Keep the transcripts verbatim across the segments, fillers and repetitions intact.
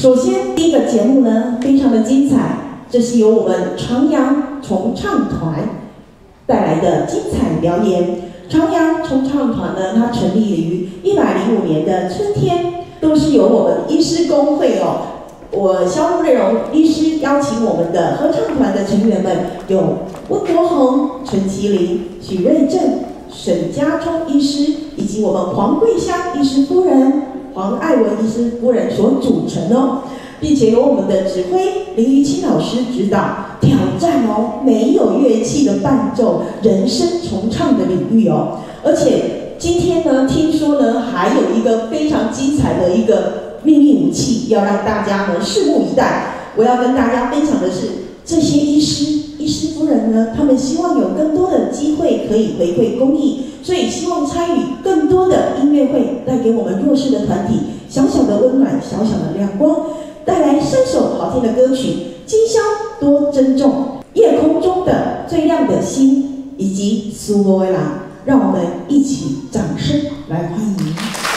首先，第一个节目呢，非常的精彩，这是由我们长阳重唱团带来的精彩表演。长阳重唱团呢，它成立于一百零五年的春天，都是由我们医师公会哦，我肖木瑞荣医师邀请我们的合唱团的成员们，有温国宏、陈其林、许瑞正、沈家忠医师，以及我们黄桂香医师夫人、黄爱文医师夫人所组成哦，并且由我们的指挥林于清老师指导，挑战哦没有乐器的伴奏人声重唱的领域哦。而且今天呢，听说呢还有一个非常精彩的一个秘密武器，要让大家呢拭目以待。我要跟大家分享的是，这些医师、医师夫人呢，他们希望有更多的机会可以回馈公益，所以希望参与更多的音乐会，带给我们弱势的团体小小的温暖、小小的亮光，带来三首好听的歌曲《今宵多珍重》、《夜空中的最亮的星》以及《苏波威郎》，让我们一起掌声来欢迎。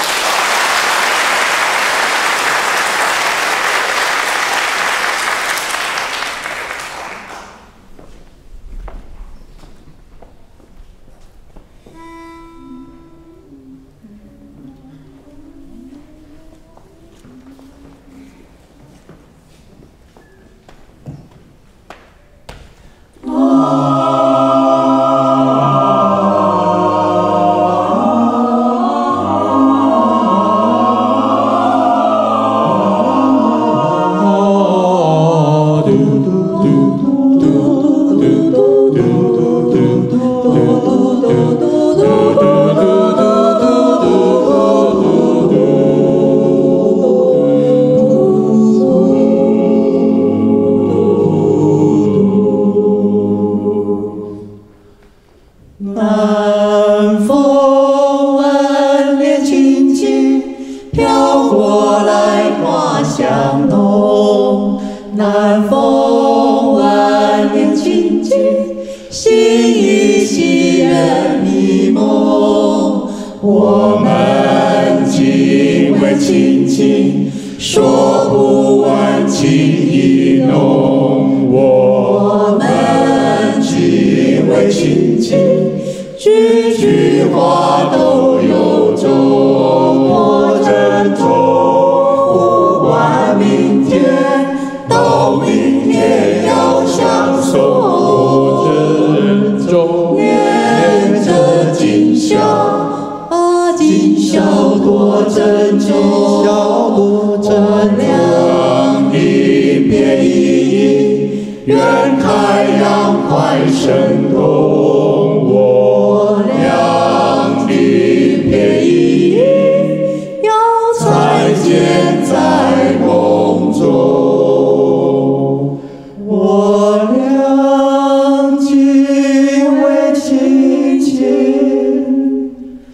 南风万年轻轻飘过来，花香浓。南风万年轻轻，心依稀人迷梦。我们今为亲情，说不完情意浓。我们今为亲情，句句话都有重，我珍重。不管明天，到明天要相送。我珍重，念着今宵，啊，今宵多珍重，今宵多珍重。亮离别依依，愿太阳快升东。再见在梦中，我俩今为亲情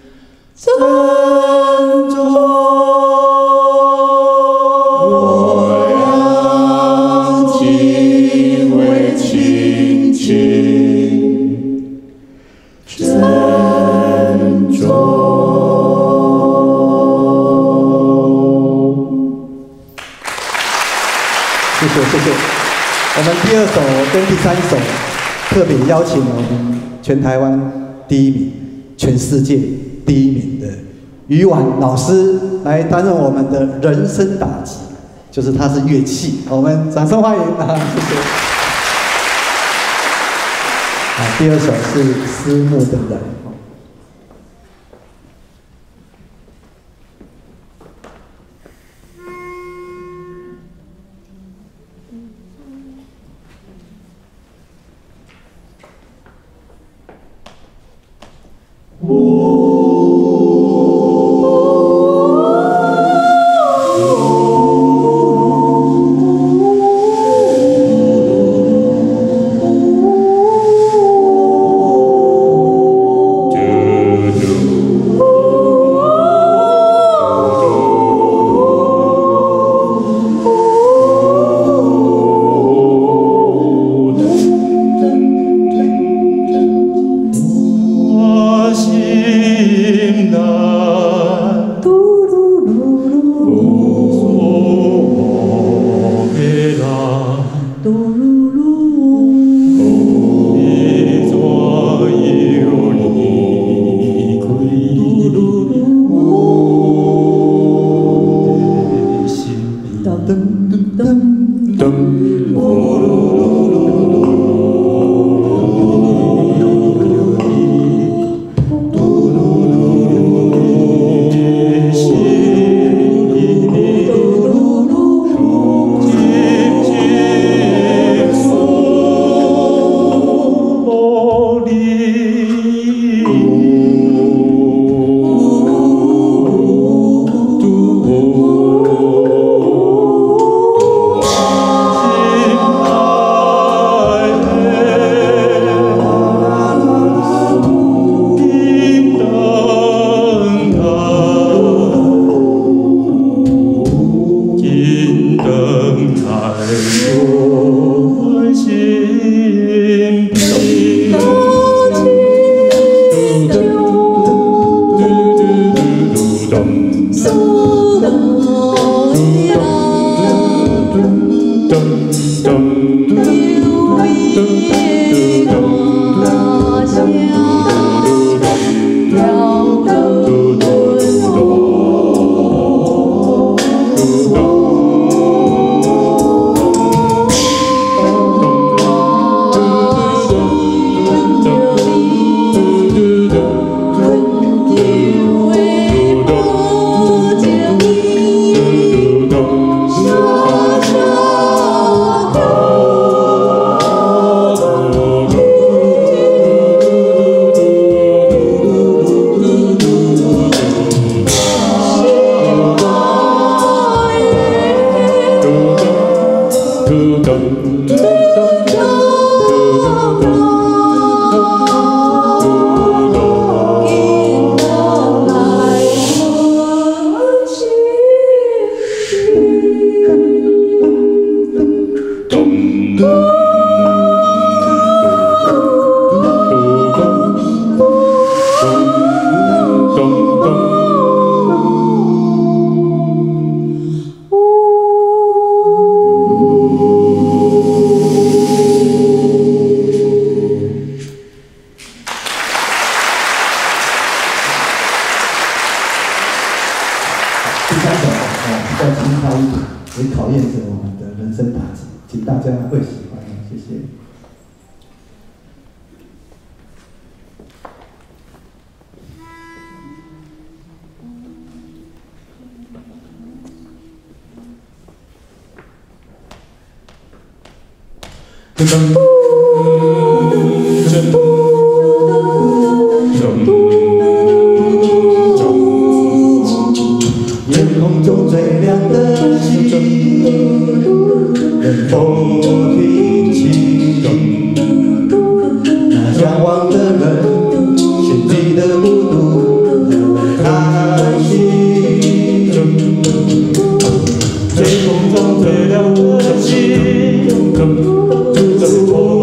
珍重，我俩今为亲情珍重。 谢谢谢谢，我们第二首跟第三首特别邀请了我们全台湾第一名、全世界第一名的于婉老师来担任我们的人声打击，就是他是乐器，我们掌声欢迎啊！谢谢。啊，第二首是《思慕的人》。 我心夜空中最亮的星，能否听清？那向往的人，心底的孤独，叹息。夜空中最亮的星，能否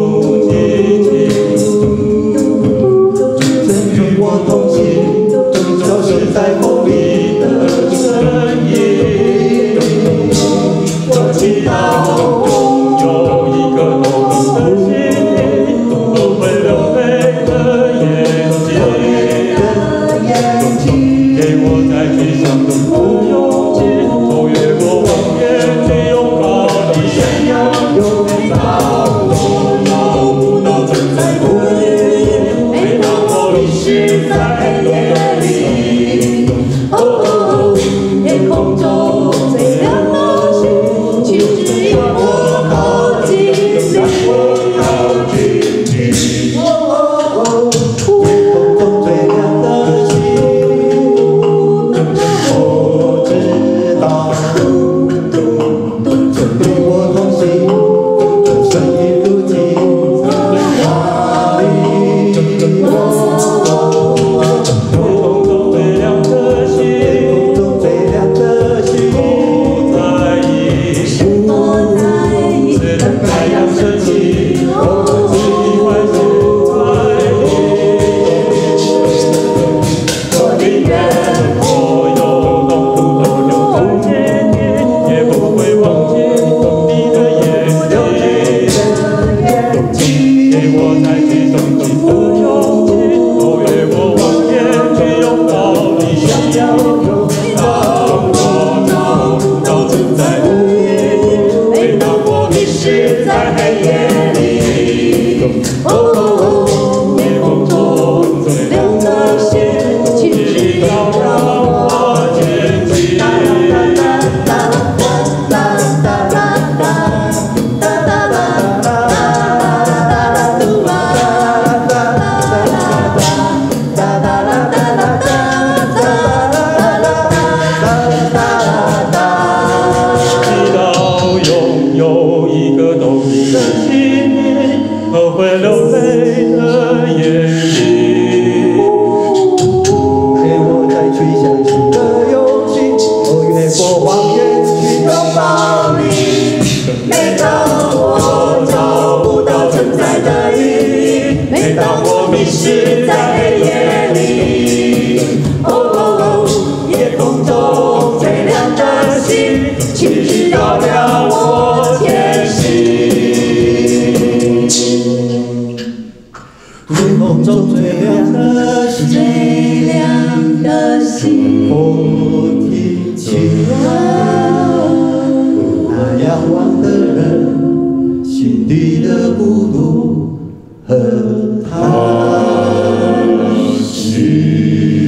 心， 风听起来，那仰望的人心底的孤独和叹息。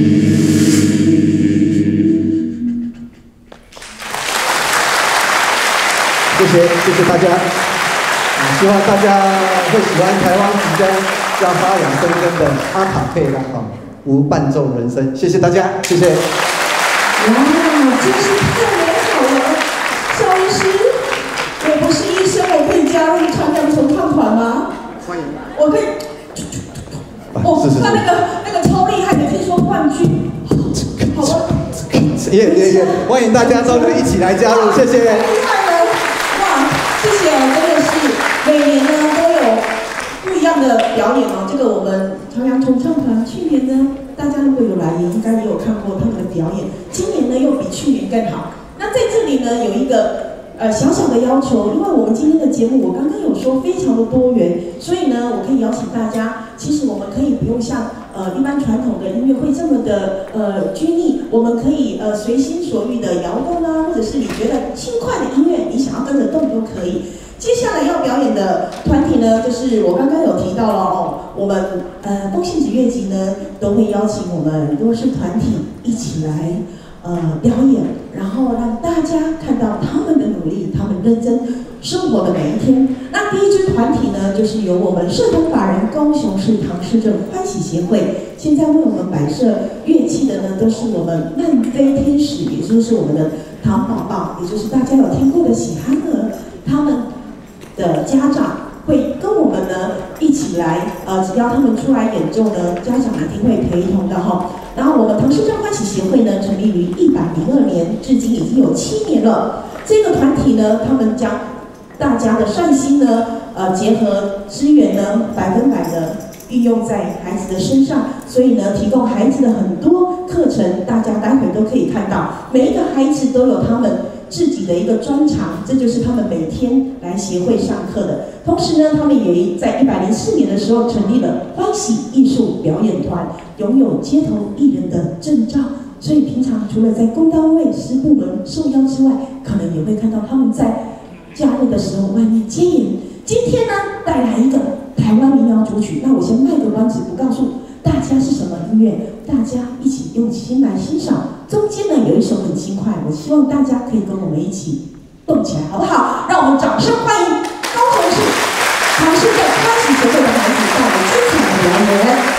谢谢，谢谢大家。希望大家会喜欢台湾即将要发扬生根的阿卡贝拉哈无伴奏人生。谢谢大家，谢谢。 哇，真是太美好了！肖医师，我不是医生，我可以加入长阳重唱团吗？ 欢迎。 我可以。哦， 是是是。 他那个那个超厉害的，听说冠军。好吧。 也也也，欢迎大家都能一起来加入，谢谢。 厉害了！哇，谢谢哦，真的是每年呢都有不一样的表演哦。这个我们长阳重唱团去年呢。大家如果有来，也应该也有看过他们的表演。今年呢，又比去年更好。那在这里呢，有一个呃小小的要求，因为我们今天的节目，我刚刚有说非常的多元，所以呢，我可以邀请大家，其实我们可以不用像呃一般传统的音乐会这么的呃拘泥，我们可以呃随心所欲的摇动啊，或者是你觉得轻快的音乐，你想要跟着动都可以。接下来要表演的团体呢，就是我刚刚有提到了哦，我们呃风信子乐集呢都会邀请我们弱势团体一起来呃表演，然后让大家看到他们的努力，他们认真生活的每一天。那第一支团体呢，就是由我们社团法人高雄市唐氏症欢喜协会，现在为我们摆设乐器的呢，都是我们漫飞天使，也就是我们的唐宝宝，也就是大家有听过的喜憨儿，他们的家长会跟我们呢一起来，呃，只要他们出来演奏呢，家长一定会陪同的哈。然后我们唐氏症欢喜协会呢，成立于一百零二年，至今已经有七年了。这个团体呢，他们将大家的善心呢，呃，结合资源呢，百分百的运用在孩子的身上，所以呢，提供孩子的很多课程，大家待会都可以看到，每一个孩子都有他们自己的一个专长，这就是他们每天来协会上课的。同时呢，他们也在一百零四年的时候成立了欢喜艺术表演团，拥有街头艺人的证照。所以平常除了在公单位、师部门受邀之外，可能也会看到他们在假日的时候外面接演。今天呢，带来一个台湾民谣主曲，那我先卖个关子，不告诉大家是什么音乐，大家一起用心来欣赏。中间呢有一首很轻快，我希望大家可以跟我们一起动起来，好不好？让我们掌声欢迎高雄市唐氏症欢喜协会的孩子带来精彩的表演。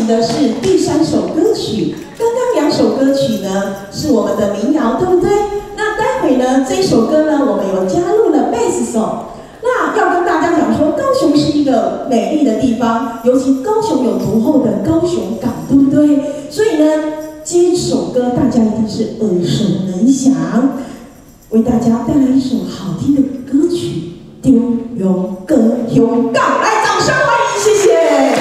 行的是第三首歌曲。刚刚两首歌曲呢是我们的民谣，对不对？那待会呢这首歌呢，我们有加入了贝斯手。那要跟大家讲说，高雄是一个美丽的地方，尤其高雄有独厚的高雄港，对不对？所以呢，这首歌大家一定是耳熟能详。为大家带来一首好听的歌曲《丢勇歌勇港》，来，掌声欢迎，谢谢。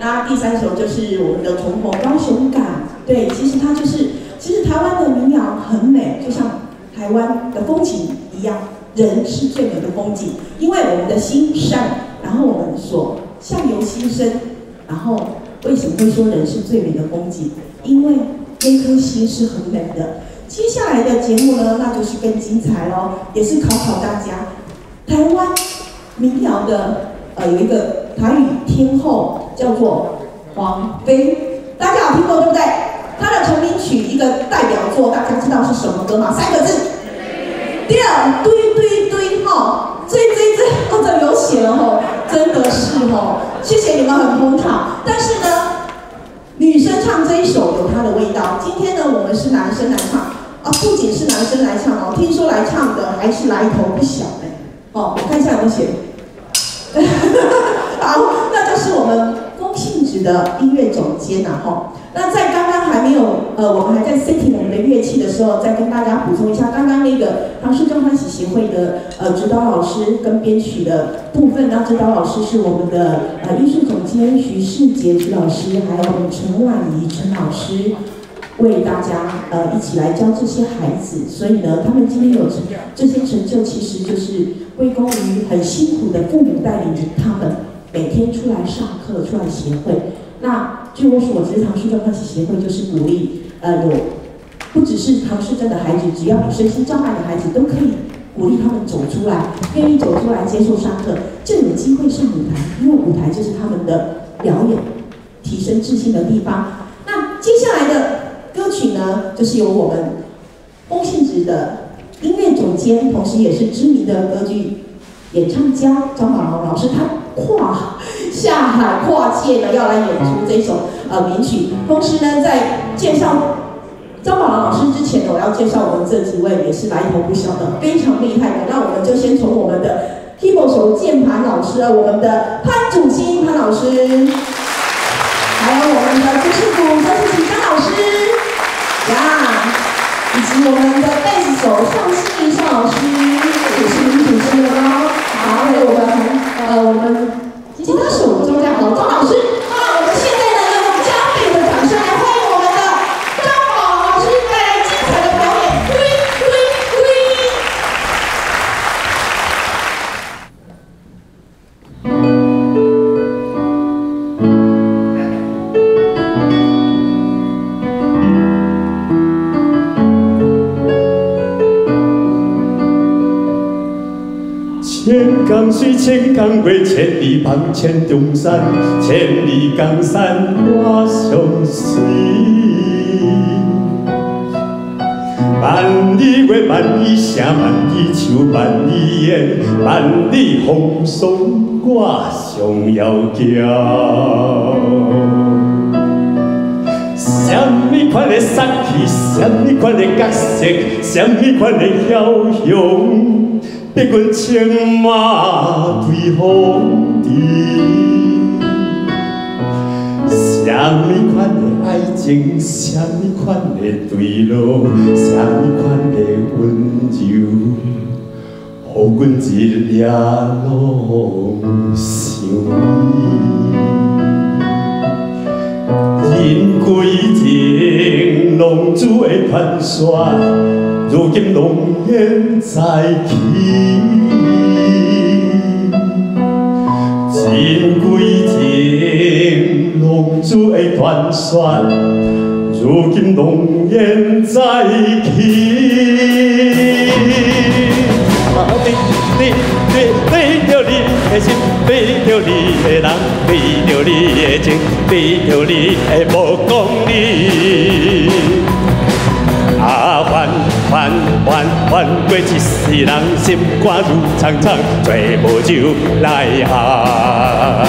那第三首就是我们的《重逢高雄港》。对，其实它就是，其实台湾的民谣很美，就像台湾的风景一样，人是最美的风景，因为我们的心善，然后我们所相由心生，然后为什么会说人是最美的风景？因为那颗心是很美的。接下来的节目呢，那就是更精彩咯，也是考考大家。台湾民谣的呃有一个台语天后叫做王菲，大家有听过对不对？她的成名曲一个代表作，大家知道是什么歌吗？三个字。第二，堆堆堆哈，追追追，哦，这流血了吼，真的是吼，谢谢你们很捧场。但是呢，女生唱这一首有她的味道。今天呢，我们是男生来唱啊，不仅是男生来唱哦，听说来唱的还是来头不小哎。哦，我看一下有没有写。好，那就是我们风信子的音乐总监呐吼。那在刚刚还没有呃，我们还在 setting 我们的乐器的时候，再跟大家补充一下，刚刚那个唐氏症欢喜协会的呃指导老师跟编曲的部分呢，指导老师是我们的呃艺术总监徐世杰徐老师，还有我们陈婉仪陈老师，为大家呃一起来教这些孩子。所以呢，他们今天有成这些成就，其实就是归功于很辛苦的父母带领着他们每天出来上课，出来协会。那据我所知，唐氏症欢喜协会就是鼓励，呃，有不只是唐氏症的孩子，只要有身心障碍的孩子，都可以鼓励他们走出来，愿意走出来接受上课，就有机会上舞台，因为舞台就是他们的表演、提升自信的地方。那接下来的歌曲呢，就是由我们风信子的音乐总监，同时也是知名的歌剧演唱家张宝劳老师，他跨下海跨界呢，要来演出这首呃名曲。同时呢，在介绍张宝劳老师之前呢，我要介绍我们这几位也是来头不小的，非常厉害的。那我们就先从我们的 keyboard 手键盘老师，我们的潘祖新潘老师，还有我们的主视鼓张世奇张老师呀，以及我们的贝斯手尚心怡尚老师，也是女主持人哦。好，还有我们呃我们吉他手周家豪张老师。那我们现在呢，要用加倍的掌声来欢迎我们的张宝老师带来精彩的表演，推推推。 千江水，千江月，千里望，千重山，千里江山我相随。万里月，万里声，万里树，万里烟，万里风霜我上要行。什么款的杀气，什么款的角色，什么款的枭雄？逼阮青马对风尘，什么款的爱情，什么款的对路，什么款的温柔，予阮一夜拢想伊。人归情，浪子的传说，如今浓烟再起。人归情，浪子的传说，如今浓烟再起。啊，对对对对着你的心，对着你的人，对着你的情，对着你的目光里。啊，烦烦烦烦过一世人，心肝如苍苍，做无酒来下。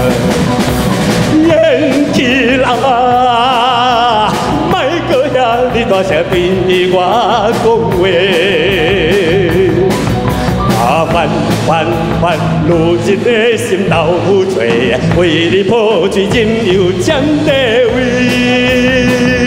演起来，莫搁遐你大声对我讲话。啊，烦烦烦，如今的心斗醉，为你破醉情又占地位。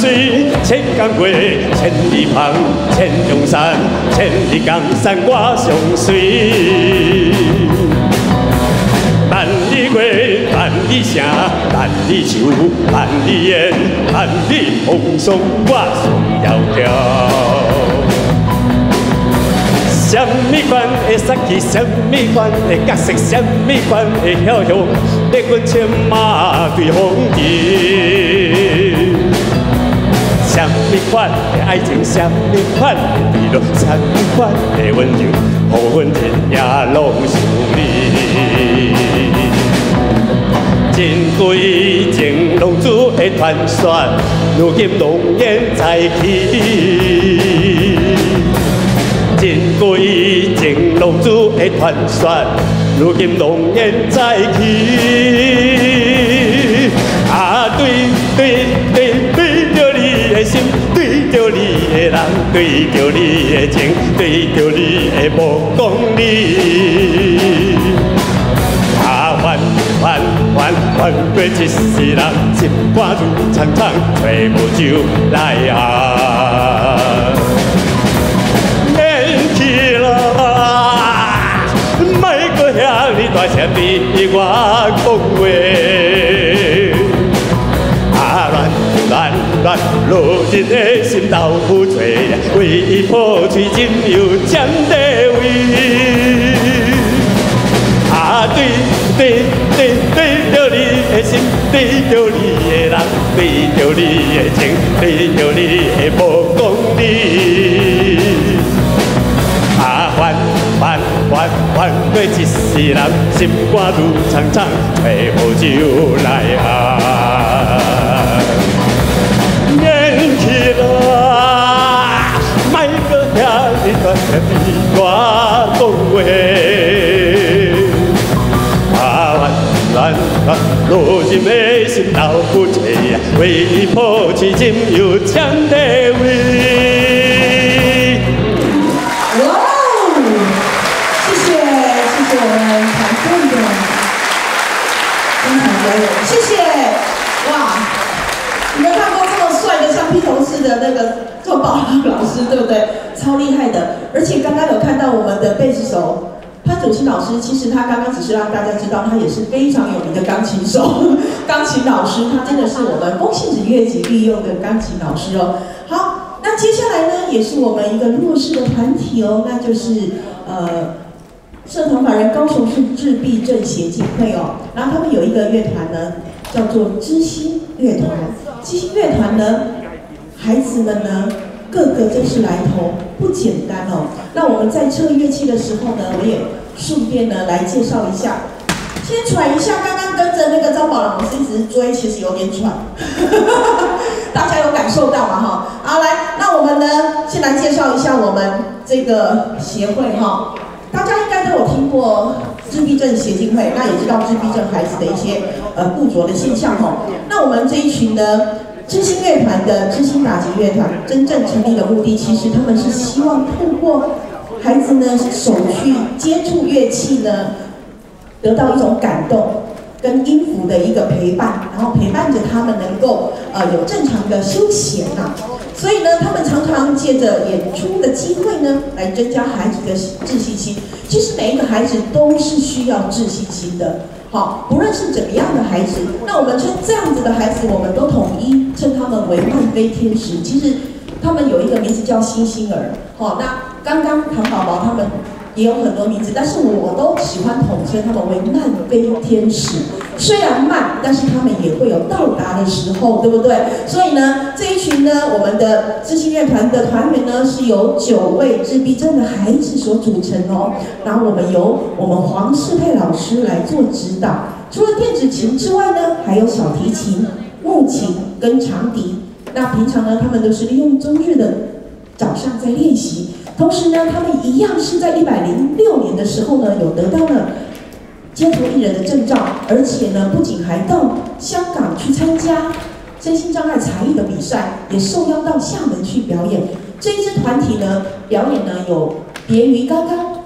水，千江过，千里旁，千重山，千里江山我相随。万里过，万里城，万里树，万里烟，万里风霜我上窈窕。什么款会杀气？什么款会角色？什么款会晓晓？要阮牵马对风景。什么款的爱情？什么款的美乐？什么款的温柔？予阮天涯拢想你。真贵情浪子的传说，如今浓烟再起。真贵情浪子的传说，如今浓烟再起。啊，对对对对着你的心，对着你的人，对着你的情，对着你的目光里。啊，还还还还过一世人，心肝如苍苍，吹无酒来啊！免去啦，莫搁遐尼大声对我讲话。啊，乱乱乱，落日的心头浮吹，为伊破碎真有占地位。啊，对对对对着你的心，对着你的人，对着你的情，对着你的目光里。啊，还还还还过一世人，心肝如苍苍，吹无酒来啊！免去啦，莫搁遐尼大声对我讲话。乱乱落日的心头浮吹，为伊破碎真有占地位。 哇哦！谢谢谢谢我们团队的精彩表演，谢谢！哇，你们看过这么帅的像披头士的那个周宝拉老师，对不对？超厉害的！而且刚刚有看到我们的贝斯手。潘祖新老师，其实他刚刚只是让大家知道，他也是非常有名的钢琴手、钢琴老师，他真的是我们风信子乐集御用的钢琴老师哦。好，那接下来呢，也是我们一个弱势的团体哦，那就是呃，社团法人高雄市自闭症协进会哦。然后他们有一个乐团呢，叫做知心乐团。知心乐团呢，孩子们呢。个个真是来头不简单哦。那我们在测乐器的时候呢，我也顺便呢来介绍一下。先喘一下，刚刚跟着那个张宝老师一直追，其实有点喘，大家有感受到吗？哈，好来，那我们呢先来介绍一下我们这个协会哈。大家应该都有听过自闭症协进会，那也知道自闭症孩子的一些呃不着的现象哈。那我们这一群呢。知心乐团的知心打击乐团真正成立的目的，其实他们是希望透过孩子呢手去接触乐器呢，得到一种感动跟音符的一个陪伴，然后陪伴着他们能够呃有正常的休闲呐、啊。所以呢，他们常常借着演出的机会呢，来增加孩子的自信心。其实每一个孩子都是需要自信心的。好，不论是怎么样的孩子，那我们称这样子的孩子，我们都统一称他们为漫飞天使。其实他们有一个名字叫星星儿。好，那刚刚糖宝宝他们也有很多名字，但是我都喜欢统称他们为漫飞天使。虽然慢，但是他们也会有到达的时候，对不对？所以呢，这一群呢，我们的知心乐团的团员呢，是由九位自闭症的孩子所组成哦。然后我们由我们黄世佩老师来做指导。除了电子琴之外呢，还有小提琴、木琴跟长笛。那平常呢，他们都是利用周日的早上在练习。同时呢，他们一样是在一百零六年的时候呢，有得到了街头艺人的证照，而且呢，不仅还到香港去参加身心障碍才艺的比赛，也受邀到厦门去表演。这一支团体呢，表演呢有别于刚刚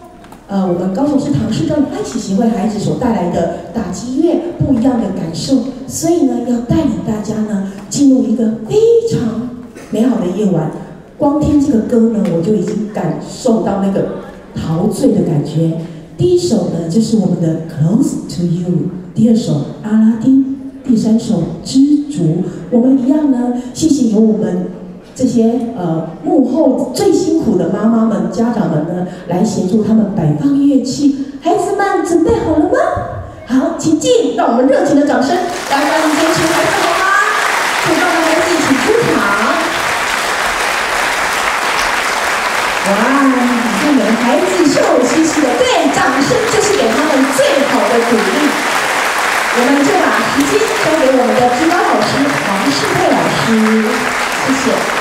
呃，我们高雄市唐氏症爱喜协会孩子所带来的打击乐不一样的感受，所以呢，要带领大家呢进入一个非常美好的夜晚。光听这个歌呢，我就已经感受到那个陶醉的感觉。第一首呢就是我们的《Close to You》，第二首《阿拉丁》，第三首《知足》。我们一样呢，谢谢有我们这些呃幕后最辛苦的妈妈们、家长们呢，来协助他们摆放乐器。孩子们准备好了吗？好，请进，让我们热情的掌声来欢迎这群孩子好吗？请让我们孩子一起出场。哇，你看你们孩子笑嘻嘻的，对，掌声就是给他们最好的鼓励。我们就把时间交给我们的指导老师王世佩老师，谢谢。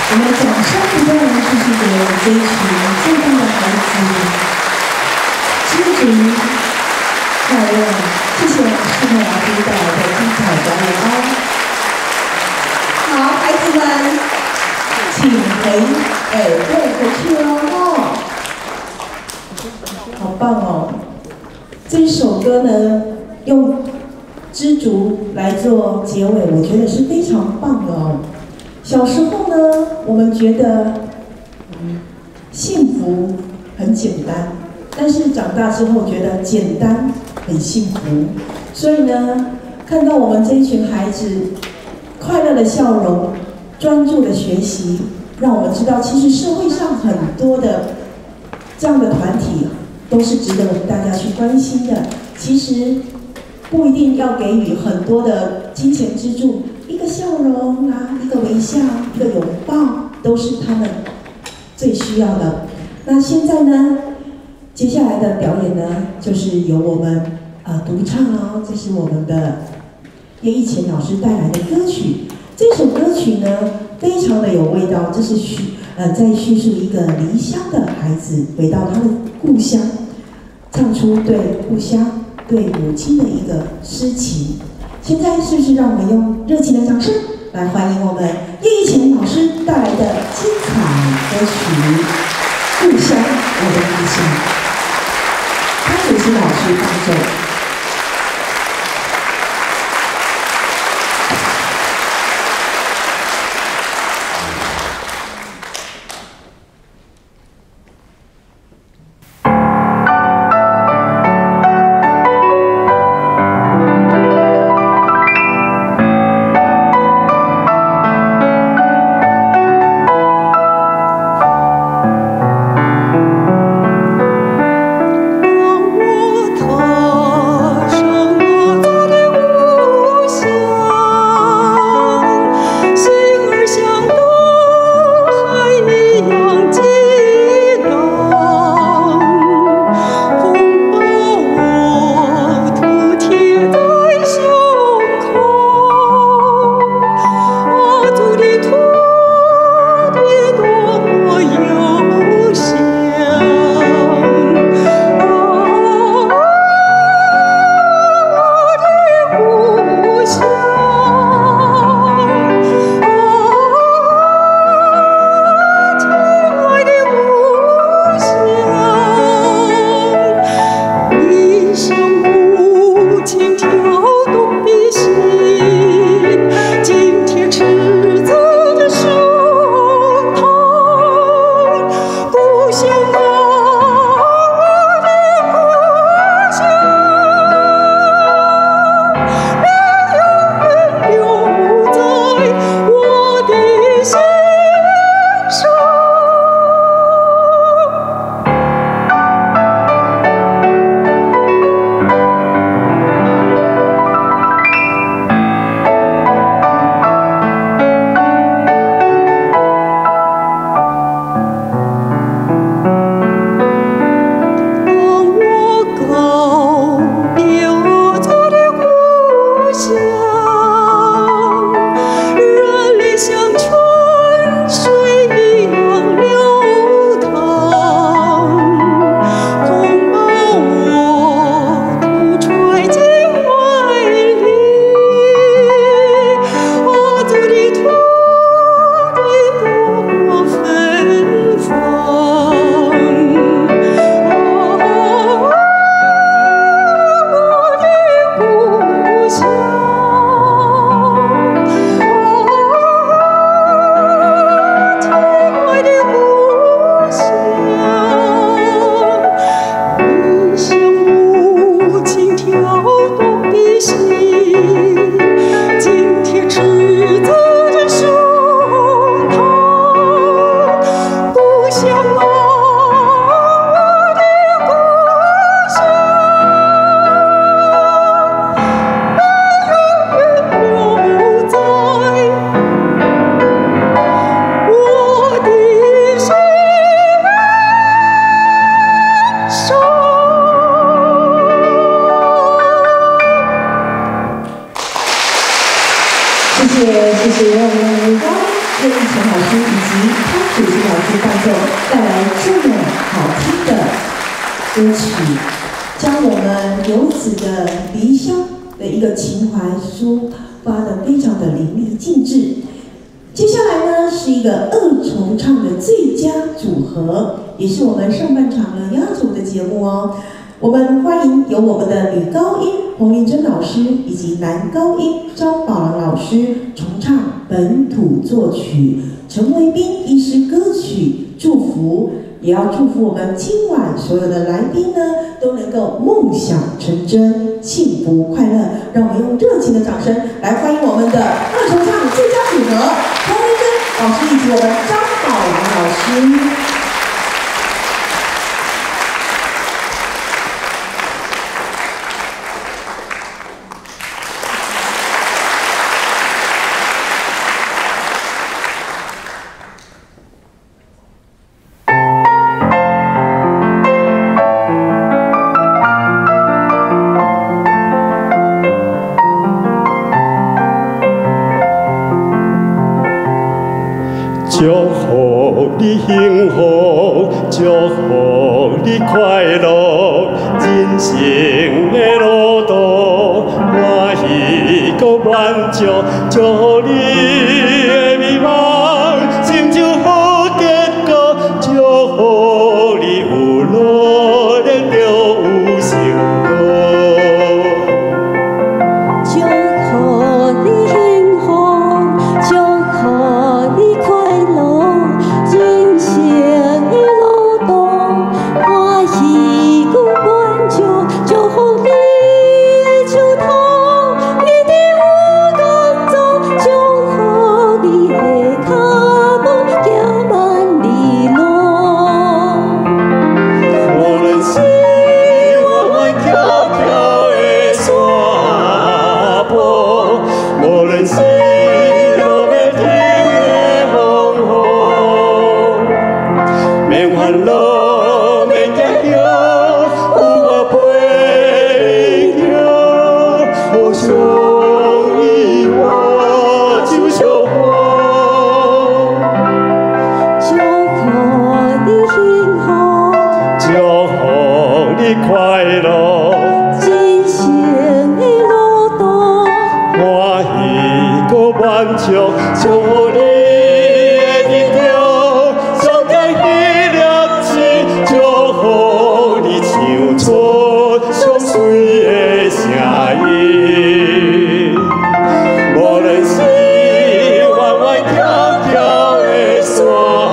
我们掌声不断地继续给这一群最棒的孩子，知足快乐。谢谢老师和老师带来的精彩表演哦。好，孩子们，请回耳朵回去哦。好棒哦！这一首歌呢，用知足来做结尾，我觉得是非常棒的哦。小时候呢，我们觉得，嗯，幸福很简单，但是长大之后觉得简单很幸福。所以呢，看到我们这一群孩子快乐的笑容、专注的学习，让我们知道，其实社会上很多的这样的团体都是值得我们大家去关心的。其实不一定要给予很多的金钱资助。一个笑容啊，一个微笑，一个拥抱，都是他们最需要的。那现在呢，接下来的表演呢，就是由我们呃独唱哦，这是我们的叶一乾老师带来的歌曲。这首歌曲呢，非常的有味道，这是叙呃在叙述一个离乡的孩子回到他的故乡，唱出对故乡、对母亲的一个诗情。现在是不是让我们用热情的掌声来欢迎我们叶一乾老师带来的精彩歌曲《故乡我的故乡》，潘祖新老师伴奏。谢谢我们高叶玉成老师以及汤楚清老师伴奏，带来这么好听的歌曲，将我们游子的离乡的一个情怀抒发得非常的淋漓尽致。接下来呢是一个二重唱的最佳组合，也是我们上半场呢压轴的节目哦。我们欢迎由我们的女高音洪玲珍老师以及男高音张宝郎老师重唱本土作曲陈维斌医师歌曲《祝福》，也要祝福我们今晚所有的来宾呢都能够梦想成真，幸福快乐。让我们用热情的掌声来欢迎我们的二重唱最佳组合洪玲珍老师以及我们张宝郎老师。 祝福你幸福，祝福你快乐，人生的路途欢喜搁满足，祝福你的美梦成就好结果，祝福你有努力就有成果。 祝福你幸福，祝福你快乐，人生的路途欢喜搁满足，祝福你的手头一定有工作，祝福你的脚步行万里路。 无论是弯弯翘翘的山坡，无论是路要停的风雨，免烦恼，免惊吓，有我陪你行，互相依偎就相伴。 祝福你幸福， 祝福你快乐， 人生的路途欢喜搁满足，祝福你的日常上佳喜乐事，祝福你唱出上水的声音。无论是弯弯翘翘的山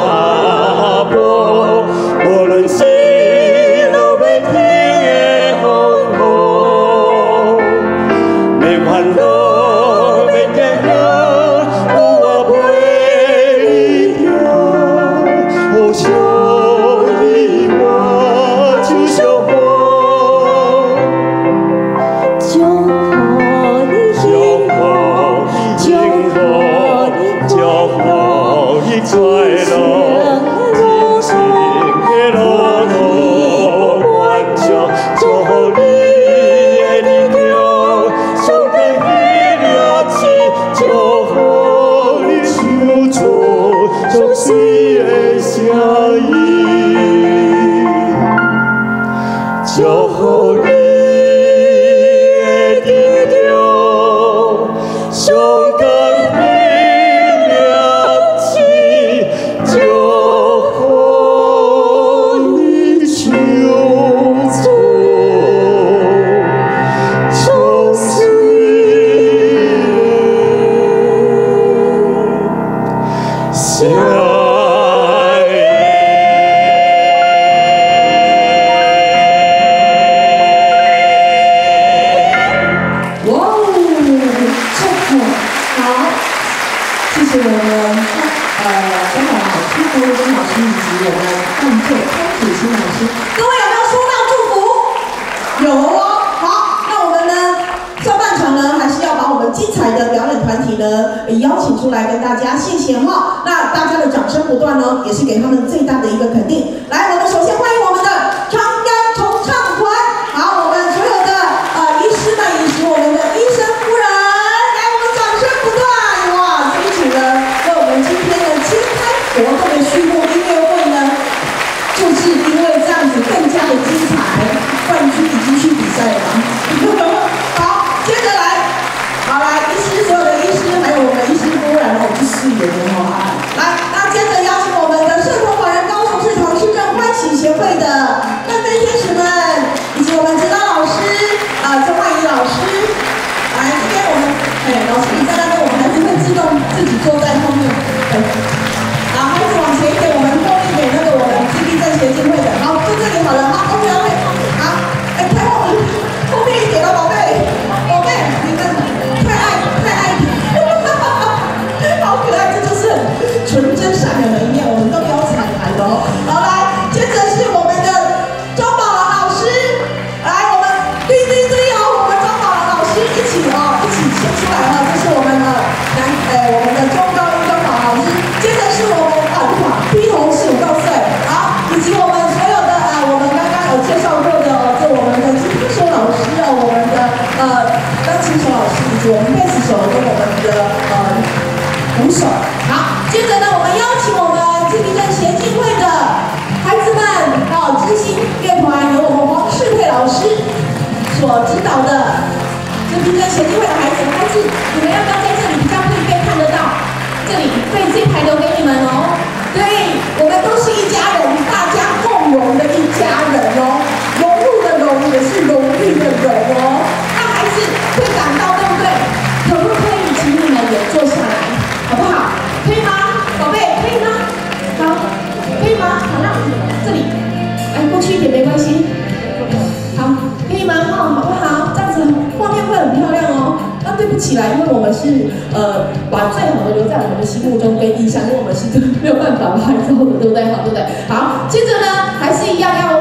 坡，无论是路要停的风雨，免烦恼，免惊吓，有我陪你行，互相依偎就相伴。 祝福你幸福，祝福你祝福你快乐，人生的路途满足，祝福你的日常上佳喜乐事，祝福你唱出上水的声音，祝福你的日常上佳喜乐事，祝福你唱出上水的声音。 哇哦，太好！好，谢谢我们呃张宝老师、郭文珍老师以及我们伴奏汤楚清老师。各位有没有收到祝福？有哦。好，那我们呢上半场呢还是要把我们精彩的表演团体呢邀请出来跟大家，谢谢哈。那大家的掌声不断呢，也是给他们最大的一个肯定。来，我们首先欢迎我们的长央重唱团。好，我们所有的呃医师们以及我们的医生夫人，来，我们掌声不断。哇，这一组呢，为我们今天呢是有的哈。来，那接着邀请我们的社团法人高雄市唐氏症欢喜协会的漫飞天使们，以及我们指导老师啊曾焕仪老师，来这边我们哎老师你在那边，我们孩子会自动自己坐在后面。好，孩子往前一点，我们后面给那个我们自闭症协进会的，好，就这里好了，好 ，OK OK， 好，哎，台后后面一点了，宝贝，宝贝，你们太爱太爱你，好可爱，这就是纯真善良的一面，我们都没有彩排的哦。好，来，接着是我们的周宝郎老师，来，我们对对对哦，我们周宝郎老师一起哦，一起牵出来哈，这是我们的南呃我们的中高一周宝郎老师，接着是我们啊哇，低头十五六岁，好，以及我们所有的啊，我们刚刚有介绍过的哦，这我们的吉他手老师哦，我们的呃钢琴手老师，以及我们贝斯手跟我们的呃鼓手。好，接着呢，我们邀请我们自闭症协进会的孩子们，哦，知心乐团由我们黄世佩老师所指导的自闭症协进会的孩子，孩子，你们要不要在这里比较可以被看得到？这里，对，这排留给你们哦。对，我们都是一家人，大家共荣的一家人哦。融入的融也是荣誉的荣哦。那孩子会感到对不对？可不可以请你们也坐下来，好不好？可以吗，宝贝？可以吗？好，可以吗？好，那这里，哎，过去一点没关系。好，可以吗？哦，好不好？这样子画面会很漂亮哦。那对不起啦，因为我们是呃把最好的留在我们的心目中跟印象，因为我们是没有办法拍照的，对不对？好，对不对？好，接着呢，还是一样要